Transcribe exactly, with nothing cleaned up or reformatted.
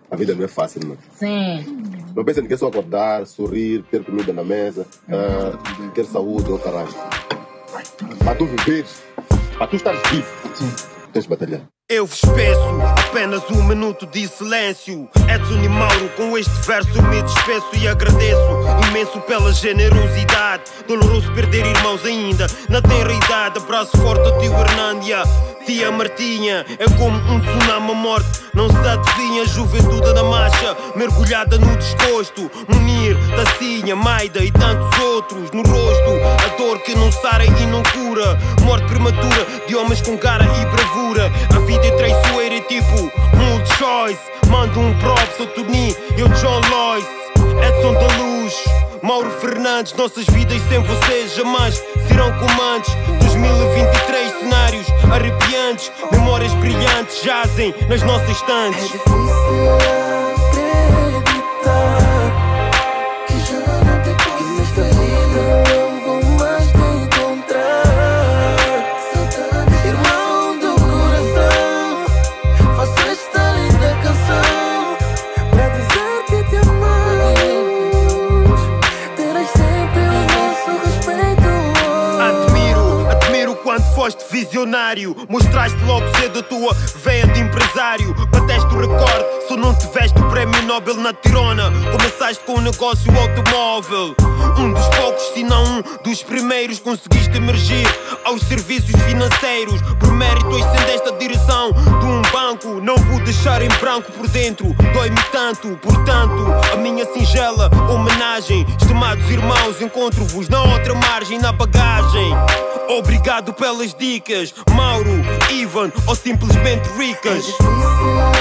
A vida não é fácil, mano. Sim. Não pensem que é só acordar, sorrir, ter comida na mesa, uh, ter saúde ou caralho. Para tu viveres, para tu estares vivo, tens de batalhar. Eu vos peço apenas um minuto de silêncio. Edson e Mauro, com este verso me despeço e agradeço imenso pela generosidade. Doloroso perder irmãos ainda na tenra idade. Abraço forte ao tio Hernândia, tia Martinha. É como um tsunami à morte, não se adivinha. Juventude da marcha, mergulhada no desgosto. Munir, Tacinha, Maida e tantos outros. No rosto, a dor que não sara e não cura. Morte prematura de homens com cara e bravura. A vida é traiçoeira e tipo multi-choice. Mando um props ao Tony e ao John Lois. Edson da Luz, Mauro Fernandes. Nossas vidas sem vocês jamais serão comandos. dois mil e vinte e três cenários arrepiantes. Memórias brilhantes jazem nas nossas estantes. É difícil acreditar que já não tem que nesta vida não vou mais te encontrar. Saudade, irmão do coração, faço esta linda canção pra dizer que te amamos. Terás sempre o nosso respeito. Admiro, admiro quando foste visionário. Mostraste logo cedo a tua veia de empresário. Bateste o recorde, só não tiveste o prémio Nobel na tirona. Começaste com um negócio automóvel. Um dos poucos, se não um dos primeiros. Conseguiste emergir aos serviços financeiros. Por mérito ascendeste a direção de um banco. Não pude deixar em branco por dentro, dói-me tanto. Portanto, a minha singela homenagem. Estimados irmãos, encontro-vos na outra margem, na bagagem. Obrigado pelas dicas, Mauro, Ivan ou simplesmente ricas. É difícil